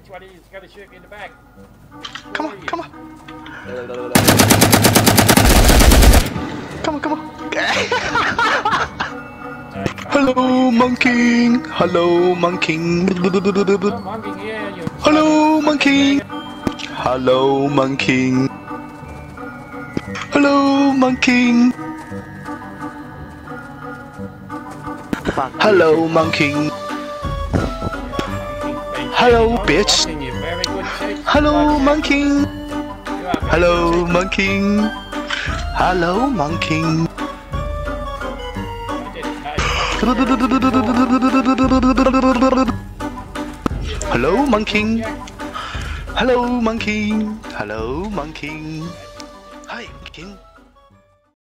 Which one is going to shoot me in the back? Come on, come on. Come on, come on. Hello, monkey. Hello, monkey. Hello, monkey. Hello, monkey. Hello, monkey. Hello, monkey. Hello, bitch. Hello, monkey. Hello, monkey. Hello, monkey. Hello, monkey. Hello, monkey. Hello, monkey. Hi, monkey.